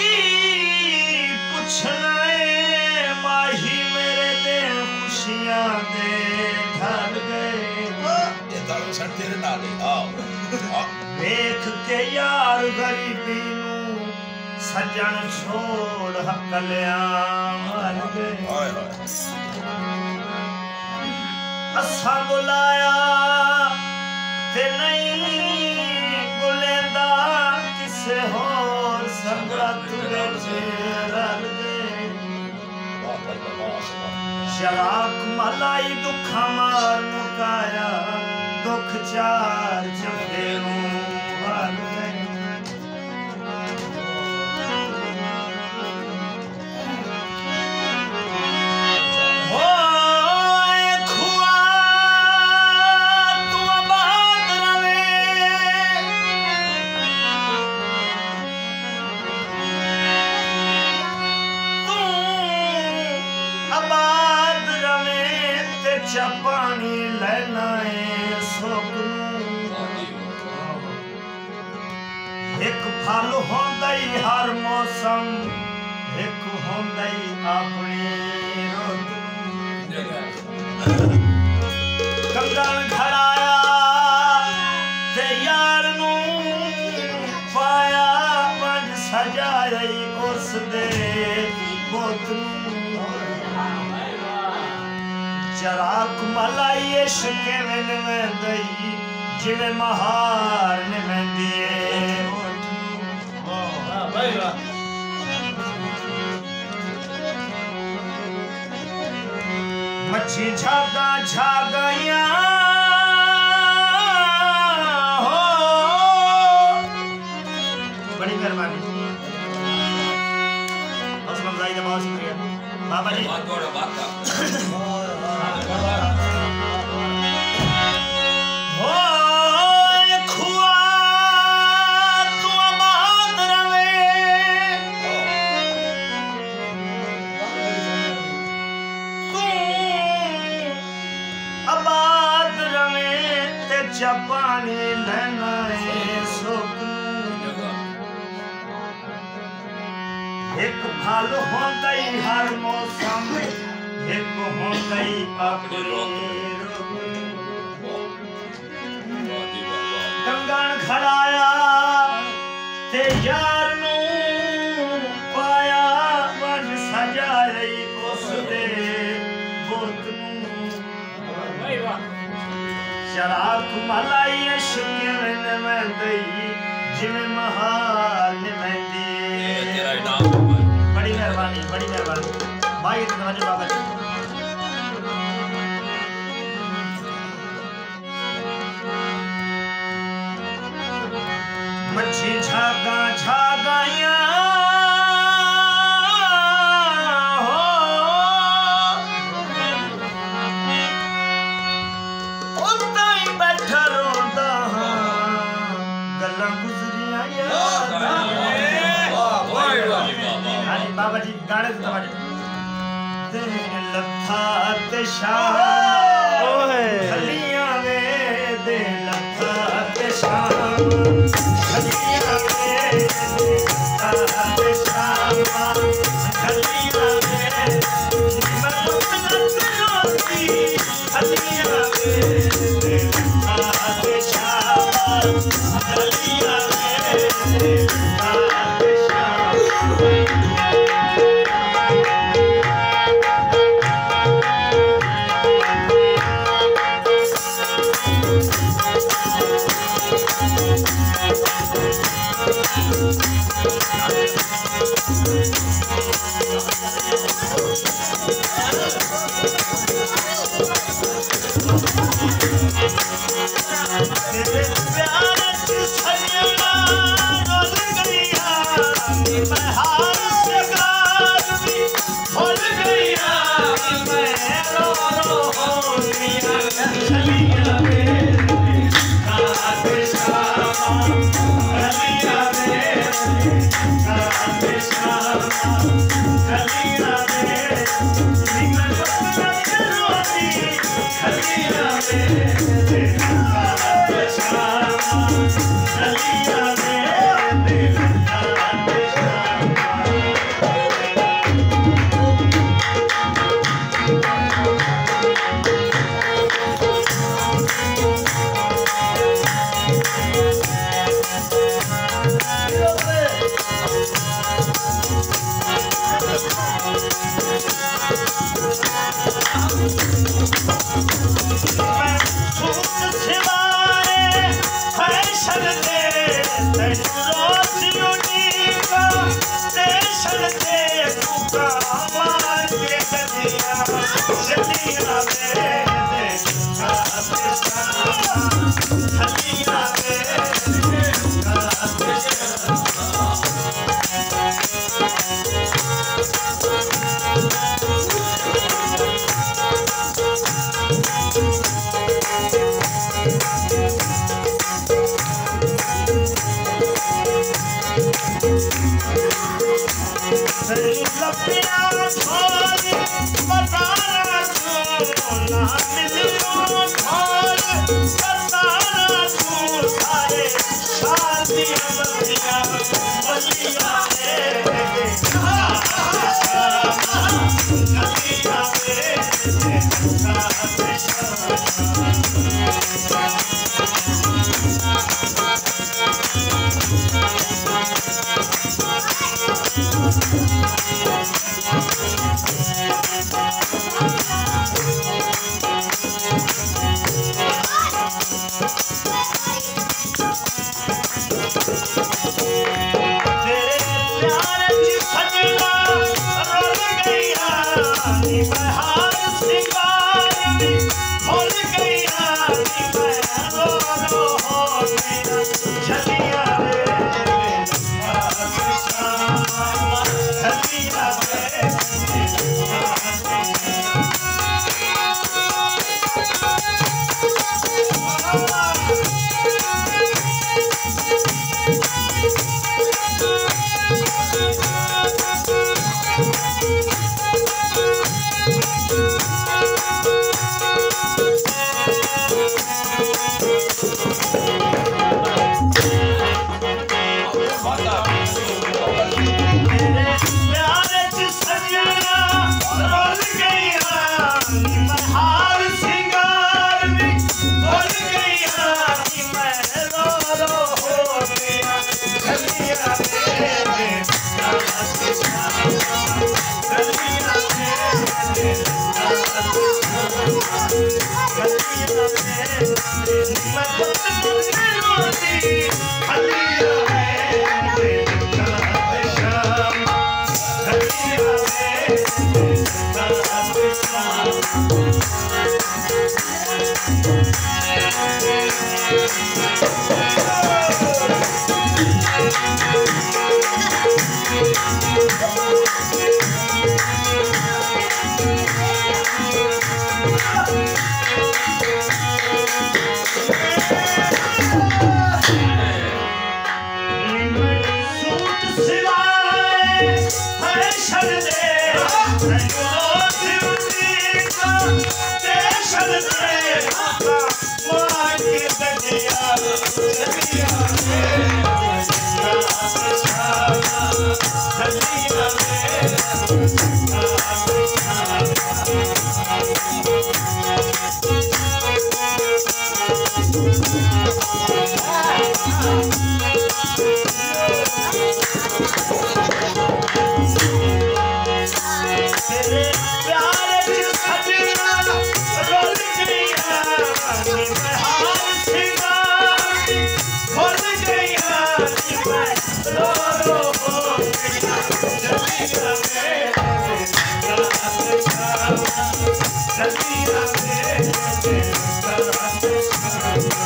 की पुछना माही मेरे दे खुशियां दे ढल गए ये तारो सर तेरे नाल है आओ देख के यार गरीबी नू सजन छोड़ हकलिया मर गए हाय हाय असा बुलाया ते नहीं बुलेंदा किसे होर संगत विच रल गए शराक मलाई दुखा मार मुकाया दुख चार चंगे नू वल गए पानी लेना है सुख एक फल होंदा ही हर मौसम एक होंदा ही अपनी रुत कंगन खड़ाया ते यार नू पाया पंज सजाया उस दे पुत चराक मलाई इश्क में दई जिवें महार निवेंदी मच्छी झागा झागाइया हो बड़ी मेहरबानी बहुत शुक्रिया बाबा जी पानी लेना है सुख एक फल होंदा ही हर मौसम एक होंदा ही अपनी कंगन खड़ाया ते यार नू पाया वज सजाई उस दे बुत नू शराक मलाई इश्क में दई जिवें महार निवेंदी तेरा इनाम बड़ी मेहरबानी भाई तवज्जो बाबा जी मच्छी झागा झागाइया बाबा जी गाने से तवज्जो दे लथा ते शाह खलियां वे दे लथा ते शाह खलियां वे लथा ते शाह खलियां वे मत रोती खलियां वे लथा ते शाह खलियां वे लथा ते शाह Let's be